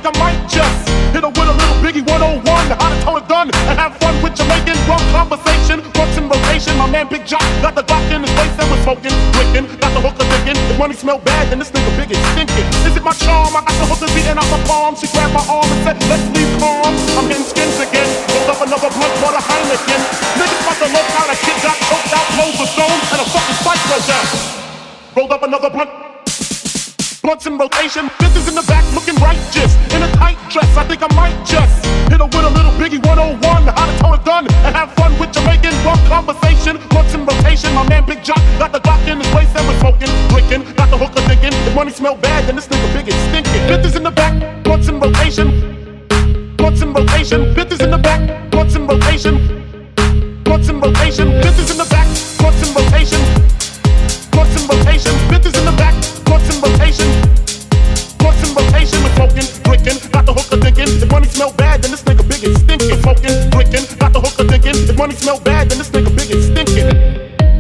think I might just hit her with a little Biggie 101. How to tow a gun and have fun with Jamaican rum conversation. Once in rotation, my man Big Jock got the Glock in his face and was smoking, drinking, got the hooker thinking. If money smell bad, then this nigga Big is stinking. Is it my charm? I got the hooker beating out my palm. She grabbed my arm and said, let's leave calm. I'm hitting skins again. Rolled up another blunt for the Heineken. Niggas about to look how the kid got choked out, clothes were thrown, and a fucking fight broke out. Rolled up another blunt. Blunts in rotation, bitches in the back looking righteous. In a tight dress, I think I might just hit her with a little Biggie 101. How to tow a gun and have fun with Jamaican rum conversation. Blunts in rotation, my man Big Jock got the Glock in his waist and was smoking, drinking, got the hooker thinking. If money smell bad, then this nigga Big is stinking. Bitches in the back, blunts in rotation. Blunts in rotation, bitches in the back, blunts in rotation. Blunts in rotation, bitches in the back, blunts in rotation. Blunts in rotation, bitches in the back, blunts in rotation. Blunts in rotation, we're smoking, drinking, got the hooker thinking. If money smell bad, then this nigga Big is stinking. Smoking, drinking, got the hooker thinking. If money smell bad, then this nigga Big is stinking.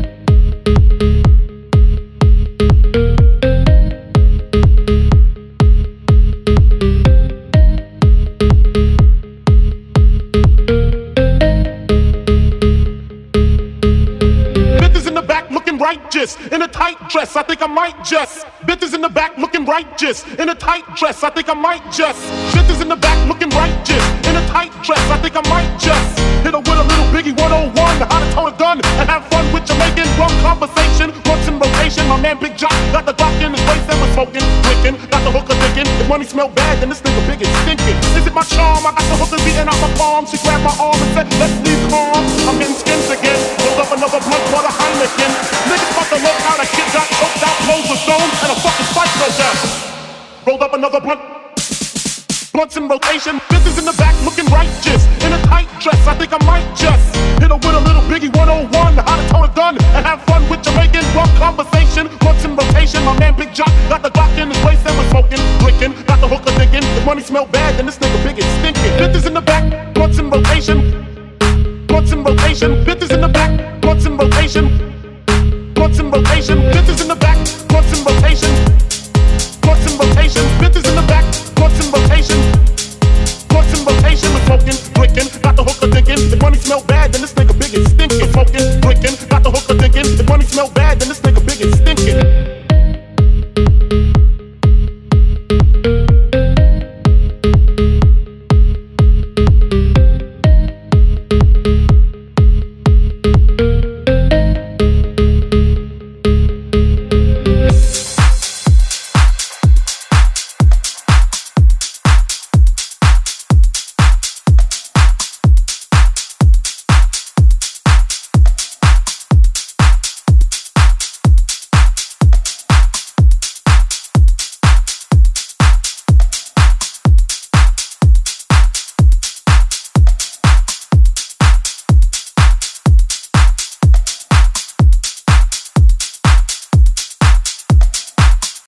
Righteous in a tight dress, I think I might just. Bitches in the back looking righteous in a tight dress, I think I might just. Bitches in the back looking righteous in a tight dress, I think I might just hit her with a little Biggie 101. How to tow a gun and have fun with Jamaican rum conversation. Once in rotation, my man Big Jock got the Glock in his waist and was smoking, drinking, got the hooker thinking. If money smell bad, then this nigga Big is stinking. Is it my charm? I got the hooker beating out my palm. She grabbed my arm and said, let's leave calm. I'm hitting skins again. Rolled up another blunt for the Heineken. Niggas about to look how the kid got choked out, clothes were thrown, and a fucking fight broke out. Rolled up another blunt. Blunts in rotation, bitches in the back looking righteous in a tight dress, I think I might just hit her with a little Biggie 101. How to tow a gun and have fun with Jamaican rum conversation. Blunts in rotation, my man Big Jock got the Glock in his waist and was smoking, drinking, got the hooker thinking. If money smell bad, then this nigga Big is stinking. Bitches in the back, blunts in rotation.